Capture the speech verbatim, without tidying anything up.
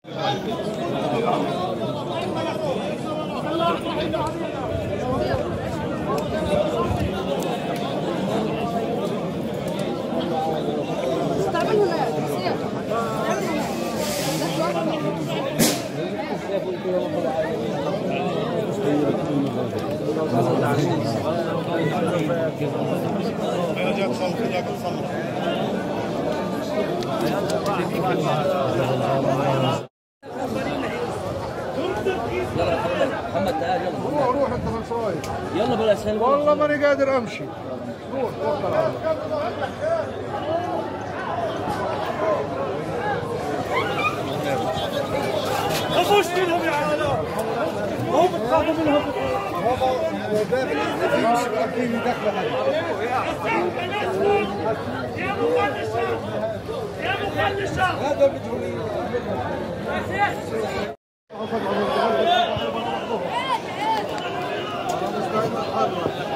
محمد تعال يلا روح روح انت من صاير يلا بلا سلم والله ماني قادر امشي. روح توكل على الله. خافوش منهم يا عالم، هم بتخافوا منهم. يا مقدسة يا مقدسة هذا بدهم